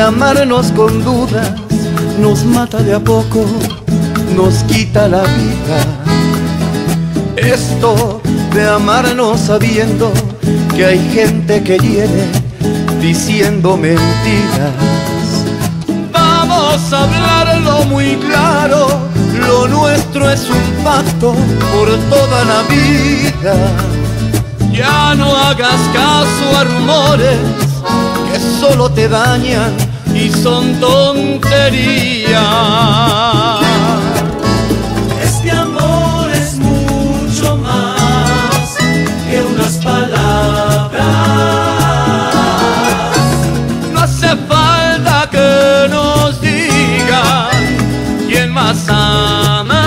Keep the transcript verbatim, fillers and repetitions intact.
amarnos con dudas nos mata de a poco, nos quita la vida. Esto de amarnos sabiendo que hay gente que hiere diciendo mentiras. Vamos a hablarlo muy claro, lo nuestro es un pacto por toda la vida. Ya no hagas caso a rumores que solo te dañan y son tonterías. Este amor es mucho más que unas palabras. No hace falta que nos digan quién más ama.